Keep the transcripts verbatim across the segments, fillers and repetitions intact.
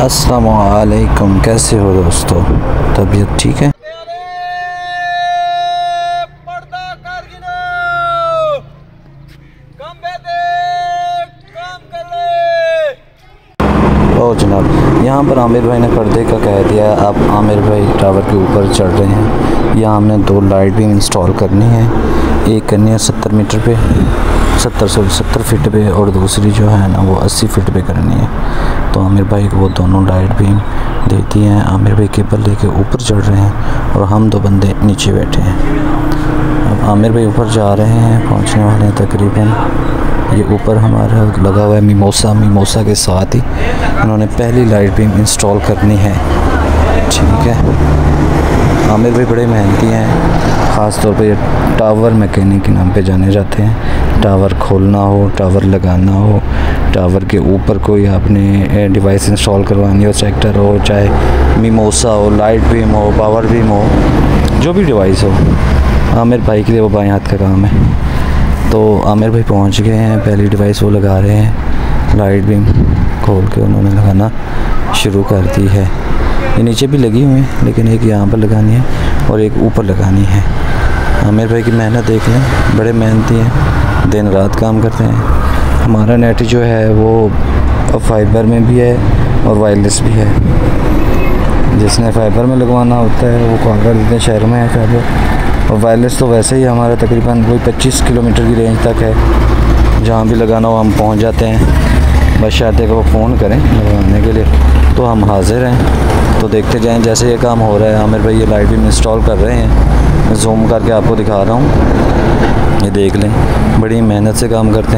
अस्सलामु अलैकुम, कैसे हो दोस्तों? तबीयत ठीक है? ओ जनाब, यहाँ पर आमिर भाई ने पर्दे का कह दिया है। अब आमिर भाई टावर के ऊपर चढ़ रहे हैं। यहाँ हमने दो लाइट भी इंस्टॉल करनी है, एक करनी है सत्तर मीटर पे, सत्तर सौ सत्तर फीट पे, और दूसरी जो है ना वो अस्सी फीट पे करनी है। तो आमिर भाई को वो दोनों लाइट बीम देती हैं। आमिर भाई केबल लेके ऊपर चढ़ रहे हैं और हम दो बंदे नीचे बैठे हैं। अब आमिर भाई ऊपर जा रहे हैं, पहुंचने वाले हैं तकरीबन। ये ऊपर हमारा लगा हुआ है मिमोसा, मिमोसा के साथ ही उन्होंने पहली लाइट बीम इंस्टॉल करनी है। ठीक है, आमिर भाई बड़े मेहनती हैं। ख़ास तौर पे ये टावर मैकेनिक के नाम पे जाने जाते हैं। टावर खोलना हो, टावर लगाना हो, टावर के ऊपर कोई आपने डिवाइस इंस्टॉल करवानी हो, सेक्टर हो, चाहे मिमोसा हो, लाइट बीम हो, पावर बीम हो, जो भी डिवाइस हो, आमिर भाई के लिए वो बाएं हाथ का काम है। तो आमिर भाई पहुंच गए हैं, पहली डिवाइस वो लगा रहे हैं। लाइट बीम खोल के उन्होंने लगाना शुरू कर दी है। ये नीचे भी लगी हुई है, लेकिन एक यहाँ पर लगानी है और एक ऊपर लगानी है। आमिर भाई की मेहनत देख लें, बड़े मेहनती हैं, दिन रात काम करते हैं। हमारा नेट जो है वो फाइबर में भी है और वायरलेस भी है। जिसने फाइबर में लगवाना होता है वो कॉल कर देते हैं, शहर में है फाइबर। और वायरलेस तो वैसे ही हमारा तकरीबन कोई पच्चीस किलोमीटर की रेंज तक है, जहाँ भी लगाना हो हम पहुँच जाते हैं। बस शायद को फ़ोन करें लगवाने के लिए तो हम हाजिर हैं। तो देखते जाएं जैसे ये काम हो रहा है। आमिर भाई ये लाइट भी इंस्टॉल कर रहे हैं, मैं जूम करके आपको दिखा रहा हूँ, ये देख लें। बड़ी मेहनत से काम करते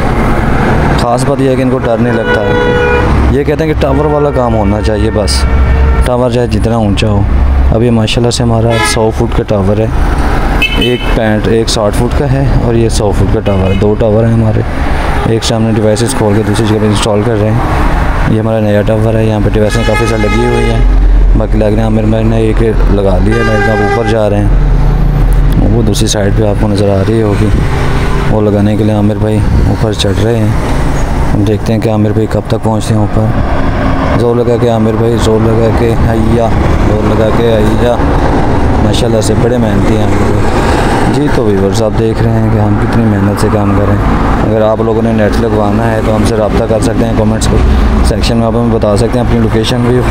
हैं। ख़ास बात यह है कि इनको डर नहीं लगता। ये कहते हैं कि टावर वाला काम होना चाहिए, बस टावर चाहे जितना ऊंचा हो। अब ये माशाल्लाह से हमारा सौ फुट का टावर है, एक पैंट एक साठ फुट का है और ये सौ फुट का टावर है। दो टावर हैं हमारे, एक सामने डिवाइसेस खोल के दूसरी जगह पर इंस्टॉल कर रहे हैं। ये हमारा नया टावर है, यहाँ पर डिवाइसें काफ़ी सारी लगी हुई हैं। बाकी लग रहे हैं आमिर भाई ने एक लगा दी है लाइट। आप ऊपर जा रहे हैं, वो दूसरी साइड पे आपको नज़र आ रही होगी। वो लगाने के लिए आमिर भाई ऊपर चढ़ रहे हैं। हम देखते हैं कि आमिर भाई कब तक पहुँचते हैं ऊपर। जोर लगा के आमिर भाई, जोर लगा के हैया, जोर लगा के हैया। माशाल्लाह से बड़े मेहनती हैं आमिर भाई जी। तो व्यूअर्स आप देख रहे हैं कि हम कितनी मेहनत से काम करें। अगर आप लोगों ने नेट लगवाना है तो हमसे रब्ता कर सकते हैं। कमेंट्स सेक्शन में आप हमें बता सकते हैं अपनी लोकेशन भी।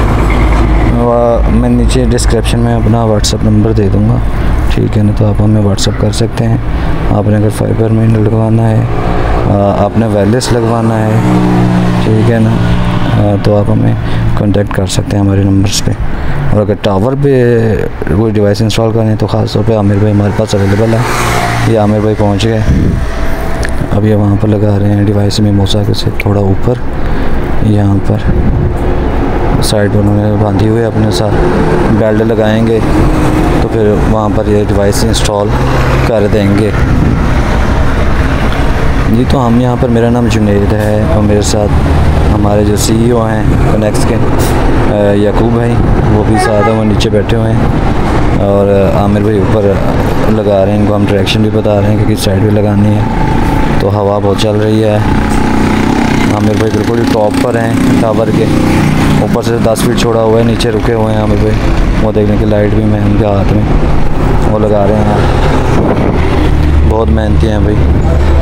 मैं नीचे डिस्क्रिप्शन में अपना व्हाट्सअप नंबर दे दूँगा, ठीक है ना? तो आप हमें व्हाट्सअप कर सकते हैं। आपने अगर फाइबर में लगवाना है, आपने वायरलेस लगवाना है, ठीक है ना, तो आप हमें कांटेक्ट कर सकते हैं हमारे नंबर्स पे। और अगर टावर पे कोई डिवाइस इंस्टॉल करनी है तो ख़ास तौर पे आमिर भाई हमारे पास अवेलेबल है। ये आमिर भाई पहुंच गए, अब ये वहाँ पर लगा रहे हैं डिवाइस में मोसा के से थोड़ा ऊपर। यहाँ पर साइड उन्होंने बांधी हुई है अपने साथ, बेल्ट लगाएंगे तो फिर वहाँ पर ये डिवाइस इंस्टॉल कर देंगे जी। तो हम यहाँ पर, मेरा नाम जुनेद है और मेरे साथ हमारे जो सीईओ हैं कनेक्स के याकूब भाई, वो भी साथ हैं, वो नीचे बैठे हुए हैं। और आमिर भाई ऊपर लगा रहे हैं। इनको हम डायरेक्शन भी बता रहे हैं कि किस साइड पे लगानी है। तो हवा बहुत चल रही है। आमिर भाई बिल्कुल ही टॉप पर हैं टावर के, ऊपर से दस फीट छोड़ा हुआ है, नीचे रुके हुए हैं आमिर भाई। वो देखने की लाइट भी मैं उनके हाथ में वो लगा रहे हैं। बहुत मेहनती हैं भाई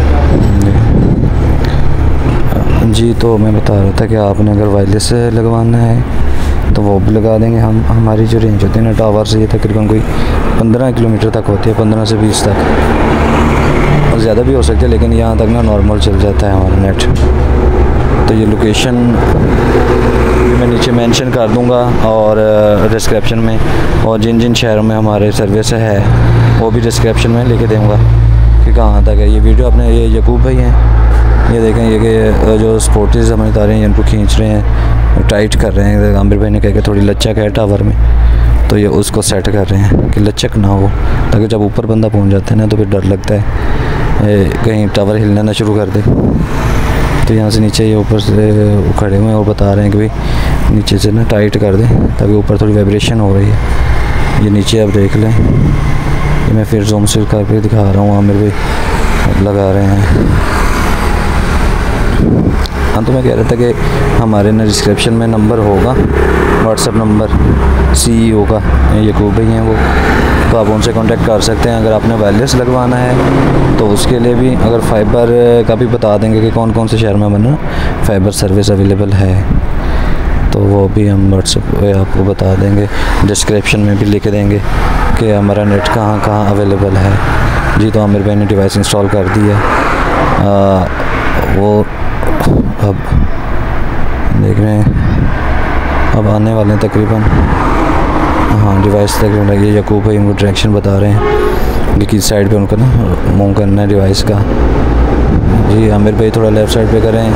जी। तो मैं बता रहा था कि आपने अगर वायरलेस लगवाना है तो वो भी लगा देंगे हम। हमारी जो रेंज होती है ना टावर से, ये तकरीबन कोई पंद्रह किलोमीटर तक होती है, पंद्रह से बीस तक, और ज़्यादा भी हो सकती है, लेकिन यहाँ तक ना नॉर्मल चल जाता है हमारा नेट। तो ये लोकेशन मैं नीचे मेंशन कर दूँगा और डिस्क्रिप्शन में, और जिन जिन शहरों में हमारे सर्विस है वो भी डिस्क्रिप्शन में लिख दूँगा कि कहाँ तक है। ये वीडियो अपने ये याकूब भाई हैं, ये देखें, ये कि जो स्पोर्ट्स हमारी तारें हैं इनको खींच रहे हैं, टाइट कर रहे हैं। आमिर भाई ने कहा कि थोड़ी लचक है टावर में, तो ये उसको सेट कर रहे हैं कि लचक ना हो, ताकि जब ऊपर बंदा पहुंच जाता है ना तो फिर डर लगता है कहीं टावर हिलना ना शुरू कर दे। तो यहाँ से नीचे ये ऊपर से खड़े हुए हैं और बता रहे हैं कि भाई नीचे से ना टाइट कर दें ताकि ऊपर थोड़ी वाइब्रेशन हो रही है। ये नीचे आप देख लें, ये मैं फिर जूम से करके दिखा रहा हूँ। आमिर भाई लगा रहे हैं। हाँ, तो मैं कह रहा था कि हमारे ना डिस्क्रिप्शन में नंबर होगा, व्हाट्सएप नंबर सीईओ का, यकूब भाई हैं वो, तो आप उनसे कांटेक्ट कर सकते हैं। अगर आपने वायरलेस लगवाना है तो उसके लिए भी, अगर फाइबर का भी बता देंगे कि कौन कौन से शहर में बना फाइबर सर्विस अवेलेबल है, तो वो भी हम व्हाट्सएप पे आपको बता देंगे। डिस्क्रिप्शन में भी लिख देंगे कि हमारा नेट कहाँ कहाँ अवेलेबल है। जी, तो आमिर भाई ने डिवाइस इंस्टॉल कर दी है। आ, वो अब देख रहे हैं, अब आने वाले हैं तकरीबन, हाँ डिवाइस तकरीबन लगी। यकूब भाई उनको डायरेक्शन बता रहे हैं कि किस साइड पे उनको ना मूव करना है डिवाइस का। जी, आमिर भाई थोड़ा लेफ़्ट साइड पे करें,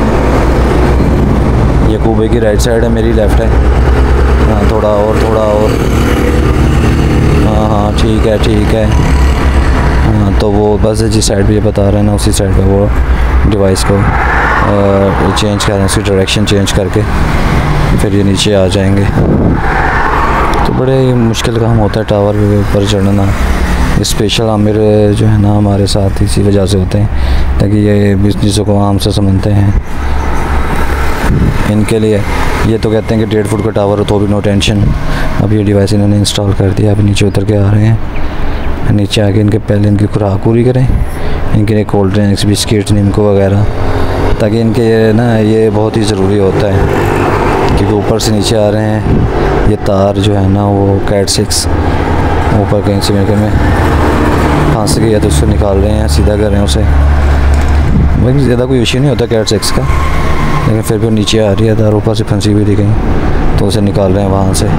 यकूब भाई की राइट साइड है, मेरी लेफ़्ट है। हाँ, थोड़ा और, थोड़ा और, हाँ हाँ ठीक है ठीक है। हाँ, तो वो बस जिस साइड पे ये बता रहे हैं ना, उसी साइड पे वो डिवाइस को चेंज कर रहे हैं, उसकी डायरेक्शन चेंज करके फिर ये नीचे आ जाएंगे। तो बड़े मुश्किल काम होता है टावर के ऊपर चढ़ना। स्पेशल आमिर जो है ना हमारे साथ इसी वजह से होते हैं, ताकि ये बिजनेसों को आम से समझते हैं। इनके लिए ये तो कहते हैं कि डेढ़ फुट का टावर हो तो भी नो टेंशन। अब ये डिवाइस इन्होंने इंस्टॉल कर दिया, अभी नीचे उतर के आ रहे हैं। नीचे आके इनके पहले इनकी खुराक पूरी करें, इनके लिए कोल्ड ड्रिंक्स, बिस्किट, नीमको वगैरह, ताकि इनके ये ना ये बहुत ही ज़रूरी होता है, क्योंकि ऊपर से नीचे आ रहे हैं। ये तार जो है ना वो कैट सिक्स ऊपर कहीं से मेरे में फंस गया, तो उसको निकाल रहे हैं, सीधा कर रहे हैं उसे। वही ज़्यादा कोई इशू नहीं होता कैट सिक्स का, लेकिन फिर भी नीचे आ रही है तार, ऊपर से फंसी हुई थी कहीं, तो उसे निकाल रहे हैं वहाँ से।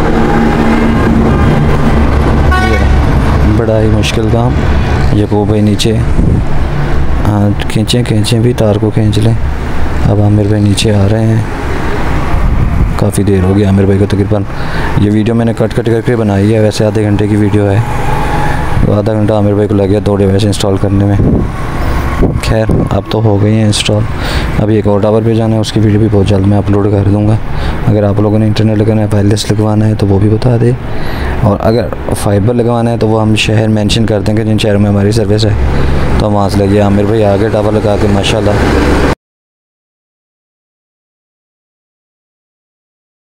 बड़ा ही मुश्किल काम। यकूब भाई नीचे, हाँ खींचें खींचें भी, तार को खींच लें। अब आमिर भाई नीचे आ रहे हैं, काफ़ी देर हो गई आमिर भाई को तकरीबन। ये वीडियो मैंने कट कट करके बनाई है, वैसे आधे घंटे की वीडियो है, तो आधा घंटा आमिर भाई को लग गया दो डिवाइस इंस्टॉल करने में। खैर अब तो हो गई हैं इंस्टॉल। अभी एक और टावर पे जाना है, उसकी वीडियो भी बहुत जल्द मैं अपलोड कर दूँगा। अगर आप लोगों ने इंटरनेट लगाना है, वायरलेस लगवाना है तो वो भी बता दें, और अगर फाइबर लगवाना है तो वो हम शहर मेंशन कर देंगे जिन शहरों में हमारी सर्विस है, तो हम वहाँ से लगे। आमिर भाई आगे टावर लगा के माशाल्लाह